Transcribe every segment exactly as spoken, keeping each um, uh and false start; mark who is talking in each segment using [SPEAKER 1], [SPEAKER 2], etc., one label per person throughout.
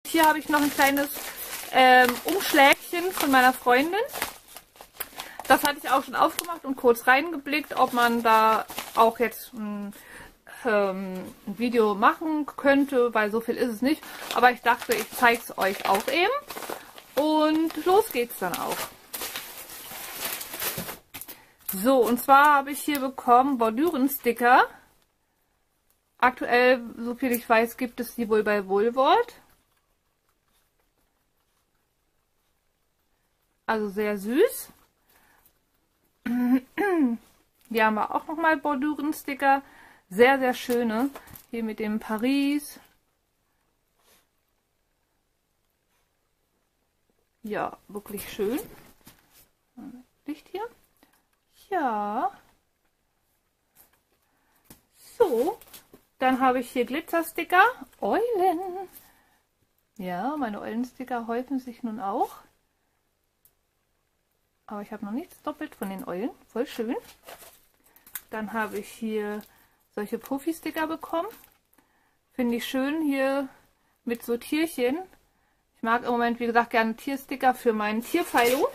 [SPEAKER 1] Hier habe ich noch ein kleines ähm, Umschlägchen von meiner Freundin. Das hatte ich auch schon aufgemacht und kurz reingeblickt, ob man da auch jetzt ein, ähm, ein Video machen könnte, weil so viel ist es nicht. Aber ich dachte, ich zeige es euch auch eben. Und los geht's dann auch. So, und zwar habe ich hier bekommen Bordüren-Sticker. Aktuell, so viel ich weiß, gibt es die wohl bei Woolworth. Also sehr süß. Hier haben wir auch nochmal Bordüren-Sticker. Sehr, sehr schöne. Hier mit dem Paris. Ja, wirklich schön. Licht hier. Ja. So. Dann habe ich hier Glitzersticker. Eulen. Ja, meine Eulensticker häufen sich nun auch. Aber ich habe noch nichts doppelt von den Eulen. Voll schön. Dann habe ich hier solche Puffy-Sticker bekommen. Finde ich schön hier mit so Tierchen. Ich mag im Moment, wie gesagt, gerne Tiersticker für meinen Tierphilo.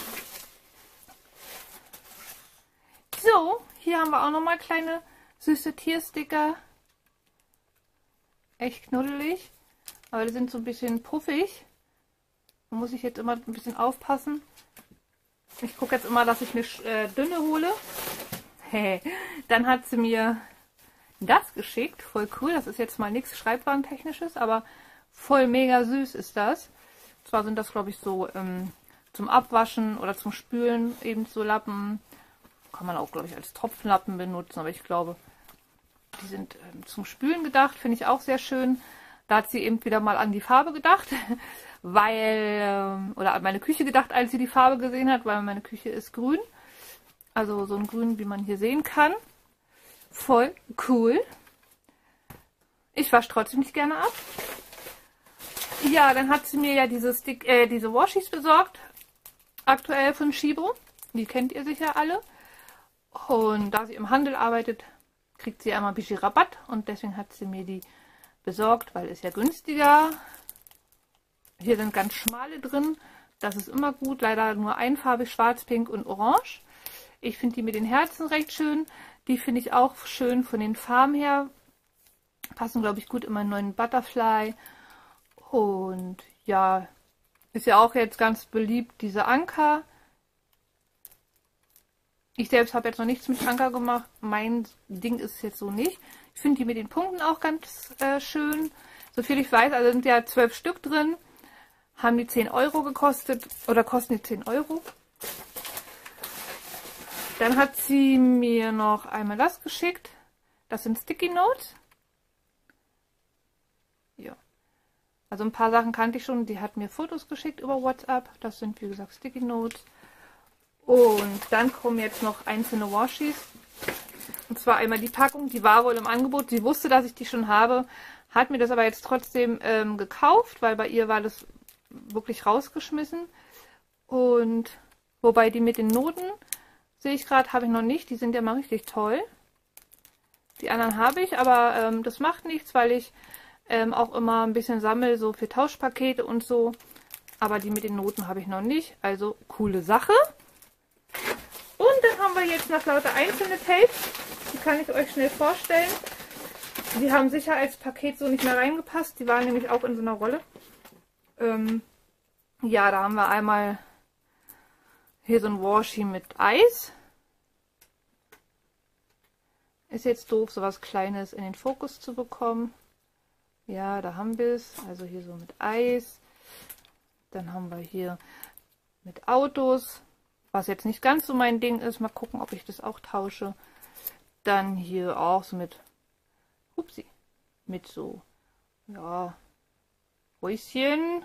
[SPEAKER 1] So, hier haben wir auch nochmal kleine süße Tiersticker. Echt knuddelig. Aber die sind so ein bisschen puffig. Da muss ich jetzt immer ein bisschen aufpassen. Ich gucke jetzt immer, dass ich eine äh, dünne hole. Hey. Dann hat sie mir das geschickt. Voll cool. Das ist jetzt mal nichts Schreibwarentechnisches, aber voll mega süß ist das. Und zwar sind das, glaube ich, so ähm, zum Abwaschen oder zum Spülen eben so Lappen. Kann man auch, glaube ich, als Tropfenlappen benutzen, aber ich glaube, die sind ähm, zum Spülen gedacht. Finde ich auch sehr schön. Da hat sie eben wieder mal an die Farbe gedacht, weil, ähm, oder an meine Küche gedacht, als sie die Farbe gesehen hat, weil meine Küche ist grün. Also so ein Grün, wie man hier sehen kann. Voll cool. Ich wasche trotzdem nicht gerne ab. Ja, dann hat sie mir ja diese, Stick, äh, diese Washies besorgt. Aktuell von Shibo. Die kennt ihr sicher alle. Und da sie im Handel arbeitet, kriegt sie einmal ein bisschen Rabatt. Und deswegen hat sie mir die besorgt, weil es ja günstiger. Hier sind ganz schmale drin. Das ist immer gut. Leider nur einfarbig, schwarz, pink und orange. Ich finde die mit den Herzen recht schön. Die finde ich auch schön von den Farben her. Passen, glaube ich, gut in meinen neuen Butterfly. Und ja, ist ja auch jetzt ganz beliebt, diese Anker. Ich selbst habe jetzt noch nichts mit Anker gemacht. Mein Ding ist es jetzt so nicht. Ich finde die mit den Punkten auch ganz äh, schön. Soviel ich weiß, also sind ja zwölf Stück drin. Haben die zehn Euro gekostet. Oder kosten die zehn Euro. Dann hat sie mir noch einmal das geschickt. Das sind Sticky Notes. Ja. Also ein paar Sachen kannte ich schon. Die hat mir Fotos geschickt über WhatsApp. Das sind, wie gesagt, Sticky Notes. Und dann kommen jetzt noch einzelne Washies. Und zwar einmal die Packung. Die war wohl im Angebot. Sie wusste, dass ich die schon habe. Hat mir das aber jetzt trotzdem ähm, gekauft, weil bei ihr war das wirklich rausgeschmissen. Und wobei die mit den Noten, sehe ich gerade, habe ich noch nicht. Die sind ja mal richtig toll. Die anderen habe ich, aber ähm, das macht nichts, weil ich ähm, auch immer ein bisschen sammle, so für Tauschpakete und so. Aber die mit den Noten habe ich noch nicht. Also coole Sache. Und dann haben wir jetzt noch lauter einzelne Tapes. Die kann ich euch schnell vorstellen. Die haben sicher als Paket so nicht mehr reingepasst. Die waren nämlich auch in so einer Rolle. Ähm, ja, da haben wir einmal hier so ein Washi mit Eis. Ist jetzt doof, so was Kleines in den Fokus zu bekommen. Ja, da haben wir es. Also hier so mit Eis. Dann haben wir hier mit Autos. Was jetzt nicht ganz so mein Ding ist. Mal gucken, ob ich das auch tausche. Dann hier auch so mit, upsie, mit so, ja, Häuschen.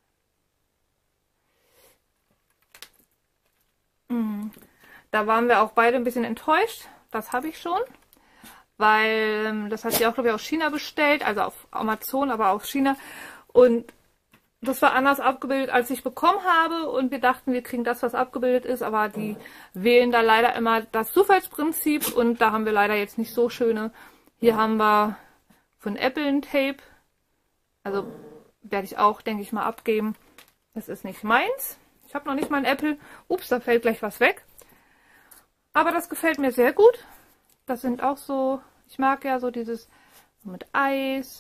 [SPEAKER 1] Mhm. Da waren wir auch beide ein bisschen enttäuscht. Das habe ich schon. Weil das hat sie auch, glaube ich, aus China bestellt. Also auf Amazon, aber aus China. Und das war anders abgebildet, als ich bekommen habe. Und wir dachten, wir kriegen das, was abgebildet ist. Aber die wählen da leider immer das Zufallsprinzip. Und da haben wir leider jetzt nicht so schöne. Hier haben wir von Apple ein Tape. Also werde ich auch, denke ich mal, abgeben. Das ist nicht meins. Ich habe noch nicht mal einen Apple. Ups, da fällt gleich was weg. Aber das gefällt mir sehr gut. Das sind auch so, ich mag ja so dieses mit Eis.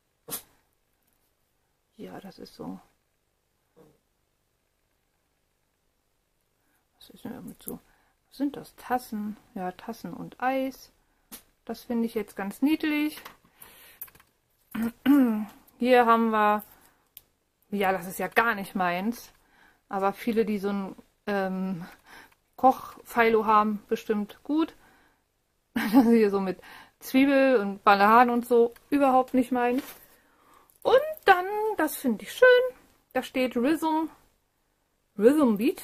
[SPEAKER 1] Ja, das ist so. Was ist denn damit so? Was sind das? Tassen? Ja, Tassen und Eis. Das finde ich jetzt ganz niedlich. Hier haben wir, ja, das ist ja gar nicht meins. Aber viele, die so ein ähm, Kochphilo haben, bestimmt gut. Das ist hier so mit Zwiebel und Bananen und so, überhaupt nicht meins. Und dann, das finde ich schön, da steht Rhythm, Rhythm Beat.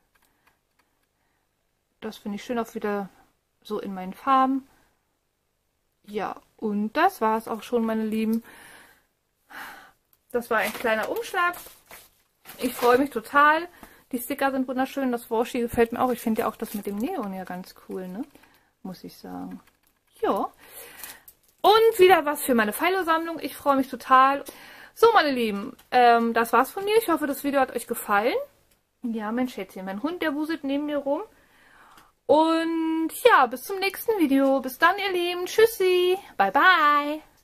[SPEAKER 1] Das finde ich schön, auch wieder so in meinen Farben. Ja, und das war es auch schon, meine Lieben. Das war ein kleiner Umschlag. Ich freue mich total. Die Sticker sind wunderschön. Das Washi gefällt mir auch. Ich finde ja auch das mit dem Neon ja ganz cool, ne? Muss ich sagen. Ja. Und wieder was für meine Philo-Sammlung. Ich freue mich total. So, meine Lieben, ähm, das war's von mir. Ich hoffe, das Video hat euch gefallen. Ja, mein Schätzchen, mein Hund, der wuselt neben mir rum. Und ja, bis zum nächsten Video. Bis dann, ihr Lieben. Tschüssi. Bye, bye.